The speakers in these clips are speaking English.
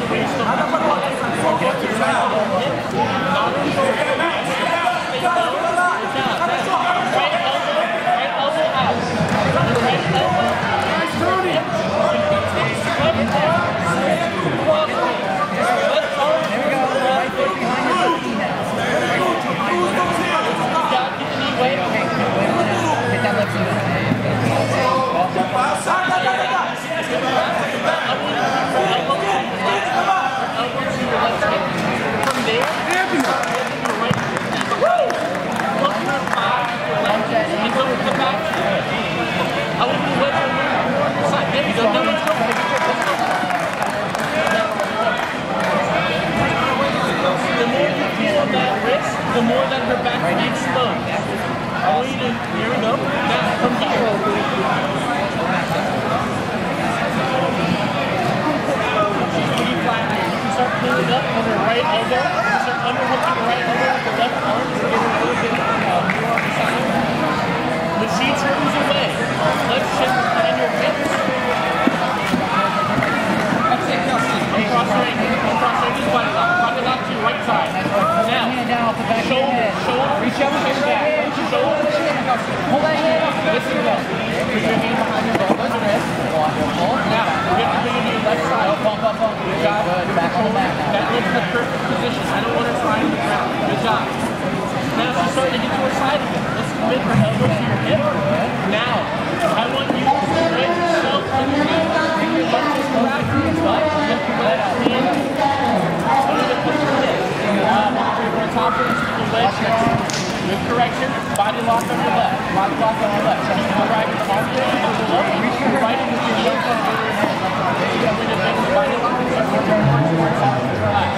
The more that her back is exposed. I want you to, here we go. Now, from here. Pretty flat. You can start pulling up on her right elbow. You can start underhooking the right elbow with the left arm to get a little bit more on the side. When she turns away, let's shift behind your hips. That's it, Kelsey. Cross your ankle. Cross your ankle. Body lock. Body lock to your right side. Now, shoulder, reach up with your back. Shoulder, hold that hand up. Listen to that. Put your hand behind your elbows and wrist. Now, we're going to bring it to your left side. Bump. Good job. Good. Back on the back now. That looks the perfect position. I don't want her flying to the ground. Good job. Now she's starting to get to her side again. Let's commit her elbow to your hip. Now, I want you to spread yourself underneath. Let's just grab your butt. Lift your left hand. Put your hip. Top of the leg stretch. Good correction. Body lock on the left. Body lock on the left. Keep the right arm below. Reach your right with your left arm over your head. You're going to make the body lock. Relax.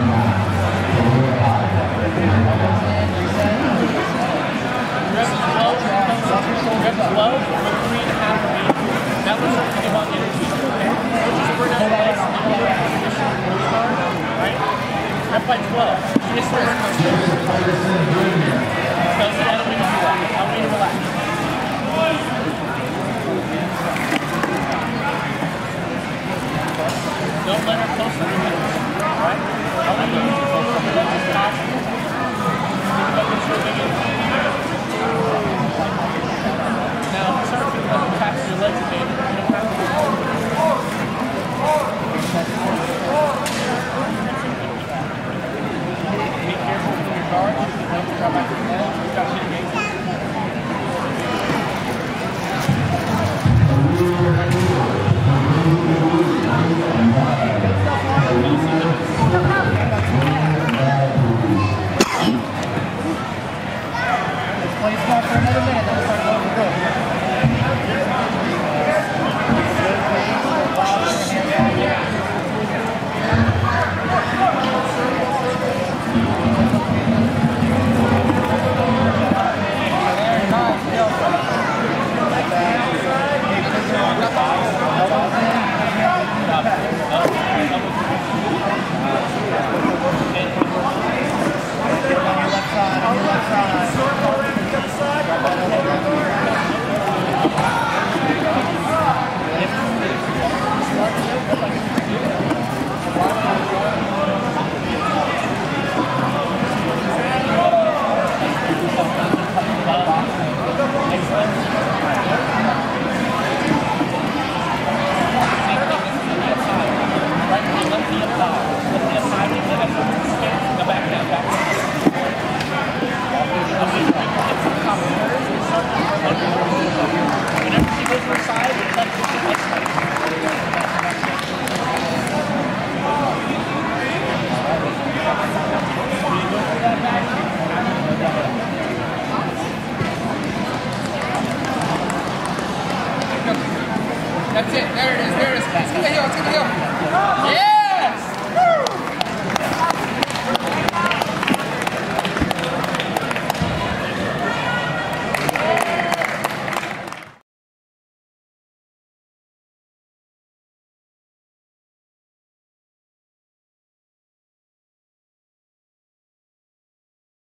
Grip slow. Grip slow for 3.5 repeats. That was something about energy. Just bring out the legs and get a position where we start. Right? Rep by 12. Sheissport. Kelsey, I don't need to do that. I want you to relax. Don't let her close to the hips. Alright? I want you to